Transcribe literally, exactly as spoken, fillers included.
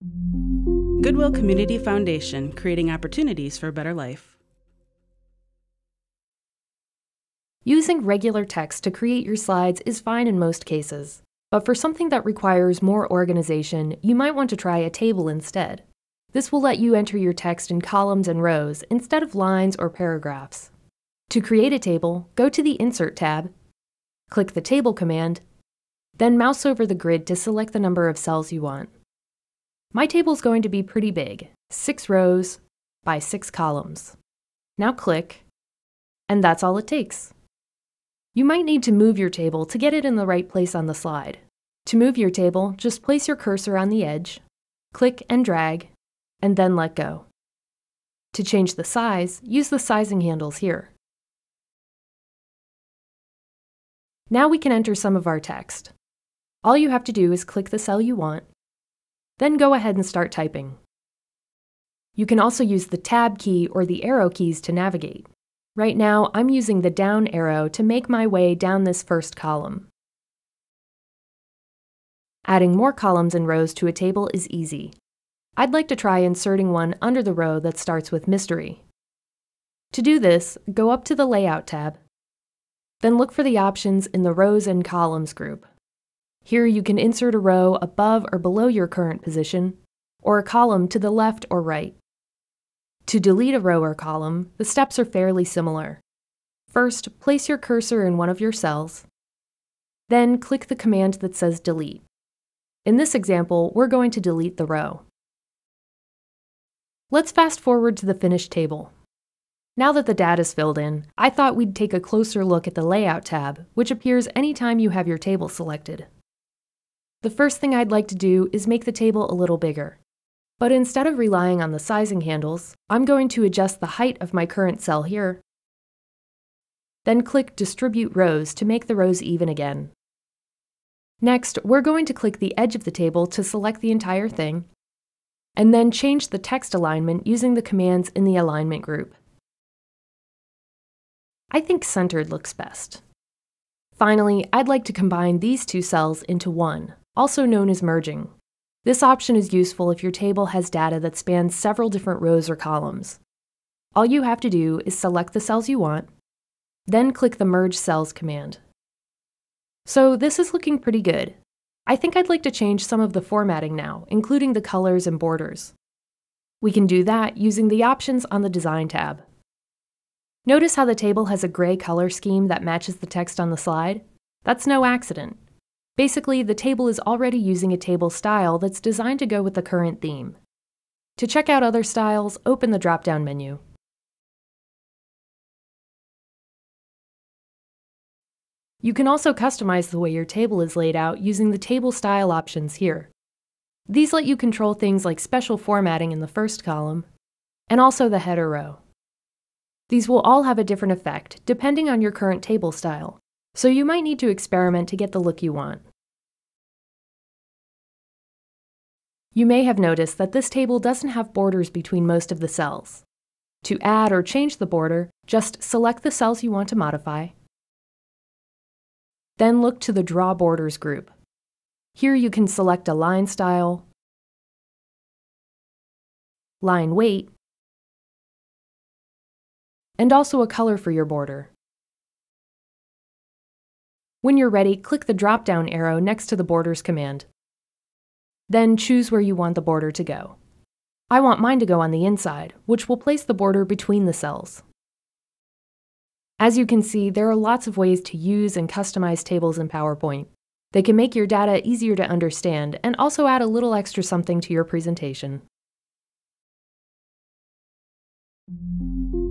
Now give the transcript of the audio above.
Goodwill Community Foundation, creating opportunities for a better life. Using regular text to create your slides is fine in most cases, but for something that requires more organization, you might want to try a table instead. This will let you enter your text in columns and rows instead of lines or paragraphs. To create a table, go to the Insert tab, click the Table command, then mouse over the grid to select the number of cells you want. My table is going to be pretty big, six rows by six columns. Now click, and that's all it takes. You might need to move your table to get it in the right place on the slide. To move your table, just place your cursor on the edge, click and drag, and then let go. To change the size, use the sizing handles here. Now we can enter some of our text. All you have to do is click the cell you want, then go ahead and start typing. You can also use the Tab key or the arrow keys to navigate. Right now, I'm using the down arrow to make my way down this first column. Adding more columns and rows to a table is easy. I'd like to try inserting one under the row that starts with Mystery. To do this, go up to the Layout tab, then look for the options in the Rows and Columns group. Here you can insert a row above or below your current position, or a column to the left or right. To delete a row or column, the steps are fairly similar. First, place your cursor in one of your cells, then click the command that says Delete. In this example, we're going to delete the row. Let's fast forward to the finished table. Now that the data is filled in, I thought we'd take a closer look at the Layout tab, which appears anytime you have your table selected. The first thing I'd like to do is make the table a little bigger. But instead of relying on the sizing handles, I'm going to adjust the height of my current cell here. Then click Distribute Rows to make the rows even again. Next, we're going to click the edge of the table to select the entire thing, and then change the text alignment using the commands in the Alignment group. I think centered looks best. Finally, I'd like to combine these two cells into one, also known as merging. This option is useful if your table has data that spans several different rows or columns. All you have to do is select the cells you want, then click the Merge Cells command. So this is looking pretty good. I think I'd like to change some of the formatting now, including the colors and borders. We can do that using the options on the Design tab. Notice how the table has a gray color scheme that matches the text on the slide? That's no accident. Basically, the table is already using a table style that's designed to go with the current theme. To check out other styles, open the drop-down menu. You can also customize the way your table is laid out using the Table Style options here. These let you control things like special formatting in the first column, and also the header row. These will all have a different effect depending on your current table style, so you might need to experiment to get the look you want. You may have noticed that this table doesn't have borders between most of the cells. To add or change the border, just select the cells you want to modify, then look to the Draw Borders group. Here you can select a line style, line weight, and also a color for your border. When you're ready, click the drop-down arrow next to the Borders command. Then choose where you want the border to go. I want mine to go on the inside, which will place the border between the cells. As you can see, there are lots of ways to use and customize tables in PowerPoint. They can make your data easier to understand and also add a little extra something to your presentation.